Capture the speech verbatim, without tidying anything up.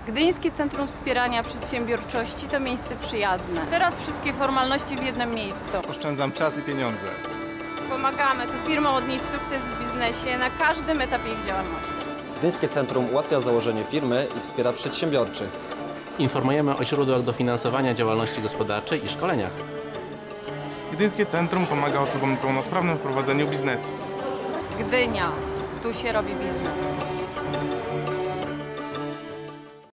Gdyńskie Centrum Wspierania Przedsiębiorczości to miejsce przyjazne. Teraz wszystkie formalności w jednym miejscu. Oszczędzam czas i pieniądze. Pomagamy tu firmom odnieść sukces w biznesie na każdym etapie ich działalności. Gdyńskie Centrum ułatwia założenie firmy i wspiera przedsiębiorczych. Informujemy o źródłach dofinansowania działalności gospodarczej i szkoleniach. Gdyńskie Centrum pomaga osobom niepełnosprawnym w prowadzeniu biznesu. Gdynia. Tu się robi biznes.